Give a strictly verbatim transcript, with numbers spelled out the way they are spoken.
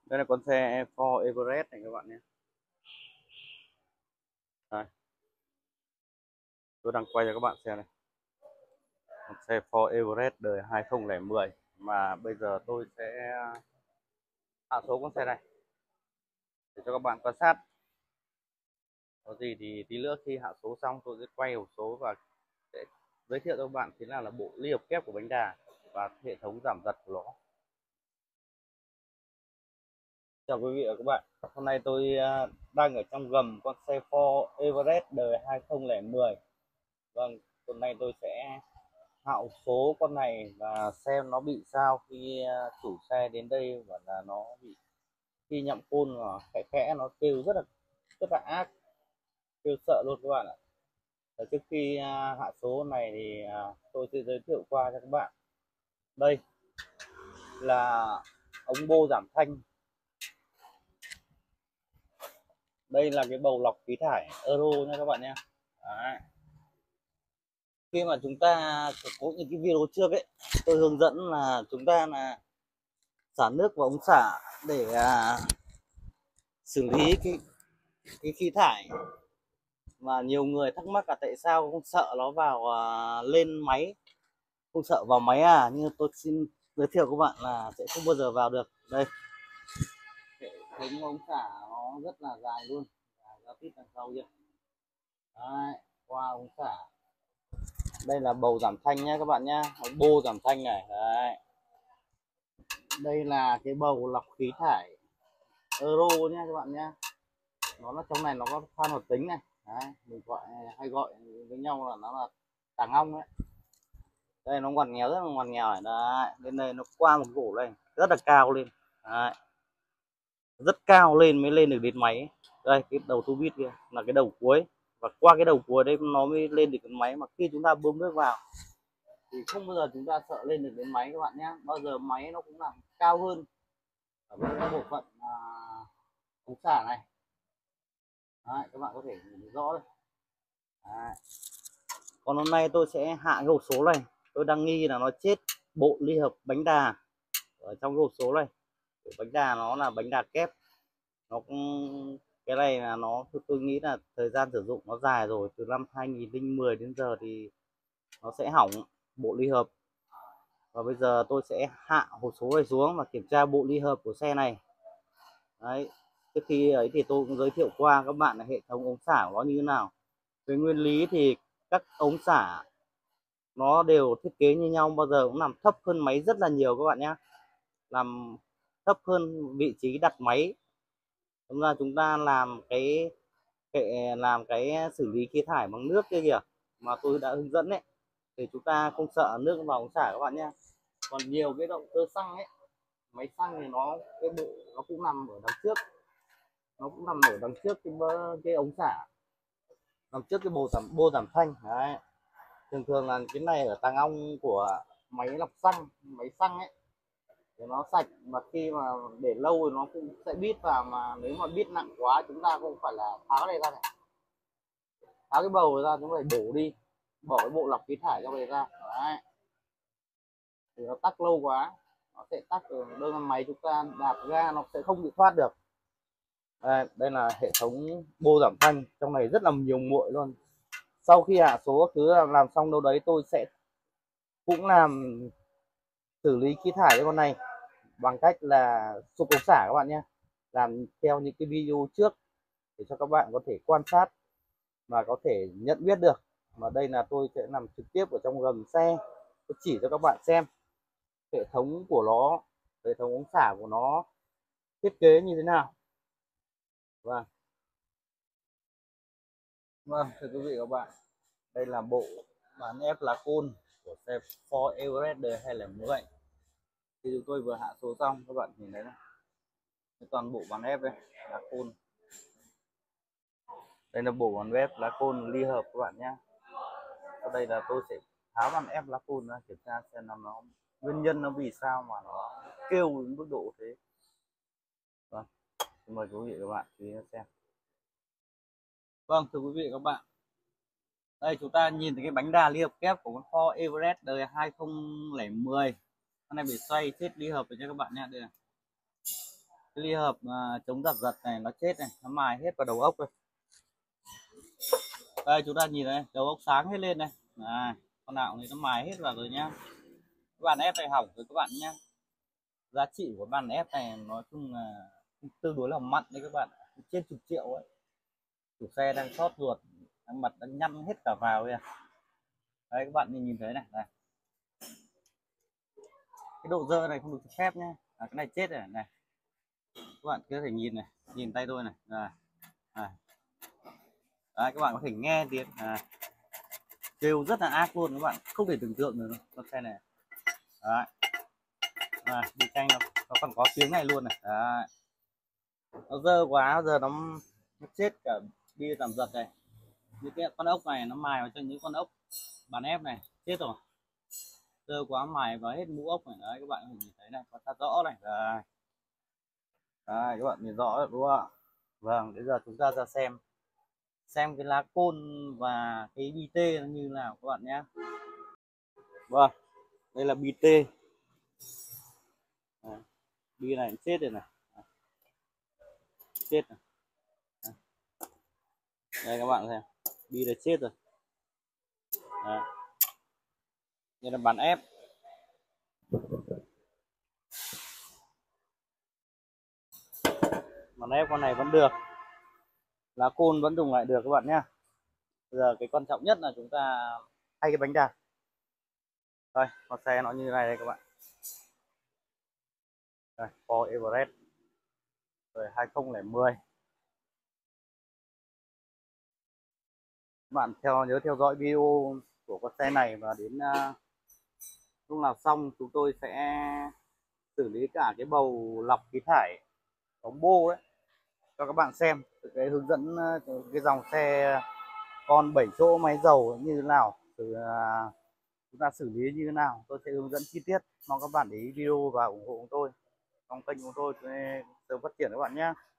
Đây là con xe Ford Everest này các bạn nhé. Đây, tôi đang quay cho các bạn xe này. Con xe Ford Everest đời hai không không không mà bây giờ tôi sẽ hạ số con xe này để cho các bạn quan sát. Có gì thì tí nữa khi hạ số xong tôi sẽ quay hộp số và sẽ giới thiệu cho các bạn thế nào là bộ ly hợp kép của bánh đà và hệ thống giảm giật của nó. Chào quý vị và các bạn. Hôm nay tôi à, đang ở trong gầm con xe Ford Everest đời hai không không không. Vâng, hôm nay tôi sẽ hạo số con này và xem nó bị sao khi à, chủ xe đến đây và là nó bị khi nhậm côn và khẽ khẽ nó kêu rất là rất là ác, kêu sợ luôn các bạn ạ. Và trước khi à, hạ số này thì à, tôi sẽ giới thiệu qua cho các bạn. Đây là ống bô giảm thanh, đây là cái bầu lọc khí thải Euro nha các bạn nhé. Đấy. Khi mà chúng ta có những cái video trước ấy, tôi hướng dẫn là chúng ta là xả nước vào ống xả để à, xử lý cái cái khí thải, mà nhiều người thắc mắc là tại sao không sợ nó vào à, lên máy, không sợ vào máy à. Nhưng tôi xin giới thiệu các bạn là sẽ không bao giờ vào được. Đây, hệ thống ống xả nó rất là dài luôn, dài ra tít đằng sau kia. Đấy, qua ống xả, đây là bầu giảm thanh nhé các bạn nhé, bô giảm thanh này. Đấy, đây là cái bầu lọc khí thải Euro nha các bạn nhé. Nó là trong này nó có than hoạt tính này. Đấy, mình gọi hay gọi với nhau là nó là tàng ong đấy. Đây nó ngoằn nghèo, rất là ngoằn nghèo này. Đấy, bên đây nó qua một gỗ đây rất là cao lên. Đấy, rất cao lên mới lên được đến máy. Đây cái đầu tu vít kia là cái đầu cuối, và qua cái đầu cuối đây nó mới lên được đến máy. Mà khi chúng ta bơm nước vào thì không bao giờ chúng ta sợ lên được đến máy các bạn nhé. Bao giờ máy nó cũng làm cao hơn ở bên cái bộ phận à, ống xả này. Đấy, các bạn có thể nhìn rõ đây. Đấy. Còn hôm nay tôi sẽ hạ cái hộp số này. Tôi đang nghi là nó chết bộ ly hợp bánh đà ở trong cái hộp số này. Bánh đà nó là bánh đà kép, nó cũng cái này là nó tôi nghĩ là thời gian sử dụng nó dài rồi, từ năm hai nghìn không trăm mười đến giờ thì nó sẽ hỏng bộ ly hợp. Và bây giờ tôi sẽ hạ hộp số này xuống và kiểm tra bộ ly hợp của xe này. Đấy, trước khi ấy thì tôi cũng giới thiệu qua các bạn là hệ thống ống xả của nó như thế nào. Về nguyên lý thì các ống xả nó đều thiết kế như nhau, bao giờ cũng nằm thấp hơn máy rất là nhiều các bạn nhé, làm thấp hơn vị trí đặt máy. Chúng ta chúng ta làm cái, cái làm cái xử lý khí thải bằng nước kia kìa mà tôi đã hướng dẫn đấy, thì chúng ta không sợ nước vào ống xả các bạn nhé. Còn nhiều cái động cơ xăng ấy, máy xăng thì nó cái bộ nó cũng nằm ở đằng trước, nó cũng nằm ở đằng trước cái cái ống xả, nằm trước cái bô giảm bô giảm thanh. Đấy, thường thường là cái này ở tàng ong của máy lọc xăng, máy xăng ấy thì nó sạch, mà khi mà để lâu thì nó cũng sẽ bít vào, mà nếu mà bít nặng quá chúng ta không phải là tháo cái này ra này, tháo cái bầu ra, chúng phải đổ đi, bỏ cái bộ lọc khí thải trong này ra. Đấy, thì nó tắc lâu quá nó sẽ tắc, ở đơn máy chúng ta đạp ga nó sẽ không bị thoát được. Đây, đây là hệ thống bô giảm thanh, trong này rất là nhiều muội luôn. Sau khi hạ số thứ làm xong đâu đấy, tôi sẽ cũng làm xử lý khí thải cho con này bằng cách là sục ống xả các bạn nhé, làm theo những cái video trước để cho các bạn có thể quan sát và có thể nhận biết được. Mà đây là tôi sẽ làm trực tiếp ở trong gầm xe, tôi chỉ cho các bạn xem hệ thống của nó, hệ thống ống xả của nó thiết kế như thế nào. Vâng, vâng thưa quý vị và các bạn, đây là bộ bán ép lá côn của xe Ford Everest đời hai không một không. Thì chúng tôi vừa hạ số xong, các bạn nhìn thấy này, toàn bộ bán ép đây, lá côn. Đây là bộ bán ép lá côn ly hợp các bạn nhé. Ở đây là tôi sẽ tháo bán ép lá côn ra kiểm tra xem là nó nguyên nhân nó vì sao mà nó kêu đến mức độ thế. Vâng, mời quý vị và các bạn chú ý xem. Vâng, thưa quý vị và các bạn, đây chúng ta nhìn thấy cái bánh đà ly hợp kép của con Ford Everest đời hai không không không. Con này bị xoay chết ly hợp rồi nha các bạn nha. Đây này. cái ly hợp à, chống giật giật này nó chết này, nó mài hết vào đầu ốc rồi. Đây chúng ta nhìn này, đầu ốc sáng hết lên này. Này, con nào thì nó mài hết vào rồi nhá. Các bạn ép này hỏng rồi các bạn nhá. Giá trị của bàn ép này nói chung là tương đối là mặn đấy các bạn, trên chục triệu ấy. Chủ xe đang xót ruột, đang mặt đang nhăn hết cả vào kìa. Đấy các bạn nhìn thấy này, này. Cái độ dơ này không được phép nhá. À, cái này chết rồi này. Các bạn có thể nhìn này, nhìn tay tôi này. À, à. Đấy, các bạn có thể nghe tiếng à, kêu rất là ác luôn các bạn, không thể tưởng tượng được con xe này. Đấy. À, đi canh nó, nó còn có tiếng này luôn này. Đấy. Nó dơ quá giờ nó, nó chết cả đi giảm giật này. Những cái con ốc này nó mài vào cho những con ốc bàn ép này chết rồi, dơ quá mài vào hết mũ ốc này. Đấy các bạn nhìn thấy này, quan sát rõ này. Đấy. Đấy, các bạn nhìn rõ được đúng không? Vâng, bây giờ chúng ta ra xem xem cái lá côn và cái bi tê nó như nào các bạn nhé. Vâng, đây là bi tê. Đấy, bi này chết rồi này, chết này. Đây các bạn xem, bi này chết rồi. Đấy. Đây là bàn ép. Bàn ép con này vẫn được, lá côn vẫn dùng lại được các bạn nhé. Bây giờ cái quan trọng nhất là chúng ta thay cái bánh đạp. Đây, con xe nó như này đây các bạn. Đây, Ford Everest rồi hai không không không. Các bạn theo nhớ theo dõi video của con xe này và đến uh, lúc nào xong chúng tôi sẽ xử lý cả cái bầu lọc khí thải ống bô đấy cho các bạn xem cái hướng dẫn uh, cái dòng xe con bảy chỗ máy dầu như thế nào, từ uh, chúng ta xử lý như thế nào, tôi sẽ hướng dẫn chi tiết. Mong các bạn để ý video và ủng hộ của tôi trong kênh của tôi sớm phát triển các bạn nhé.